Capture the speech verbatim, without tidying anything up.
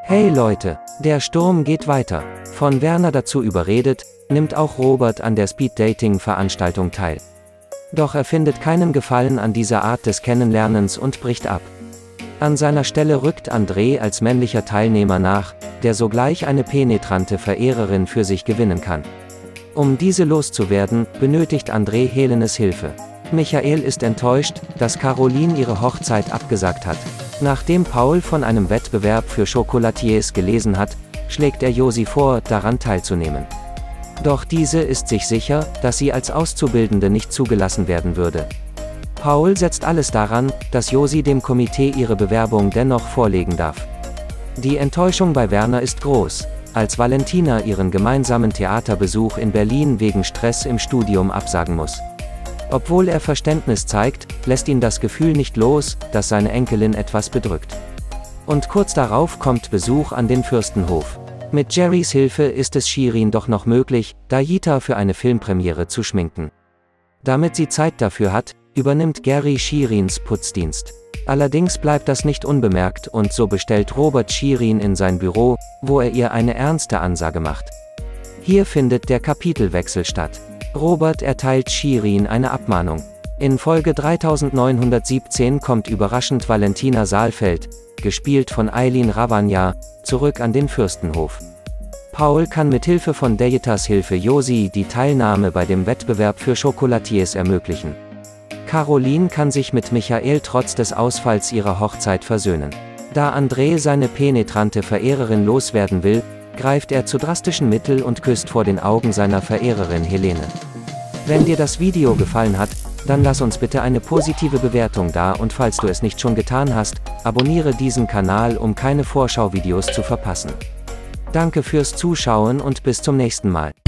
Hey Leute, der Sturm geht weiter. Von Werner dazu überredet, nimmt auch Robert an der Speed-Dating-Veranstaltung teil. Doch er findet keinen Gefallen an dieser Art des Kennenlernens und bricht ab. An seiner Stelle rückt André als männlicher Teilnehmer nach, der sogleich eine penetrante Verehrerin für sich gewinnen kann. Um diese loszuwerden, benötigt André Helenes Hilfe. Michael ist enttäuscht, dass Caroline ihre Hochzeit abgesagt hat. Nachdem Paul von einem Wettbewerb für Chocolatiers gelesen hat, schlägt er Josi vor, daran teilzunehmen. Doch diese ist sich sicher, dass sie als Auszubildende nicht zugelassen werden würde. Paul setzt alles daran, dass Josi dem Komitee ihre Bewerbung dennoch vorlegen darf. Die Enttäuschung bei Werner ist groß, als Valentina ihren gemeinsamen Theaterbesuch in Berlin wegen Stress im Studium absagen muss. Obwohl er Verständnis zeigt, lässt ihn das Gefühl nicht los, dass seine Enkelin etwas bedrückt. Und kurz darauf kommt Besuch an den Fürstenhof. Mit Jerrys Hilfe ist es Shirin doch noch möglich, Dayita für eine Filmpremiere zu schminken. Damit sie Zeit dafür hat, übernimmt Gary Shirins Putzdienst. Allerdings bleibt das nicht unbemerkt und so bestellt Robert Shirin in sein Büro, wo er ihr eine ernste Ansage macht. Hier findet der Kapitelwechsel statt. Robert erteilt Shirin eine Abmahnung. In Folge dreitausendneunhundertsiebzehn kommt überraschend Valentina Saalfeld, gespielt von Eileen Ravagna, zurück an den Fürstenhof. Paul kann mit Hilfe von Dayitas Hilfe Josi die Teilnahme bei dem Wettbewerb für Chocolatiers ermöglichen. Caroline kann sich mit Michael trotz des Ausfalls ihrer Hochzeit versöhnen. Da André seine penetrante Verehrerin loswerden will, greift er zu drastischen Mitteln und küsst vor den Augen seiner Verehrerin Helene. Wenn dir das Video gefallen hat, dann lass uns bitte eine positive Bewertung da und falls du es nicht schon getan hast, abonniere diesen Kanal, um keine Vorschauvideos zu verpassen. Danke fürs Zuschauen und bis zum nächsten Mal.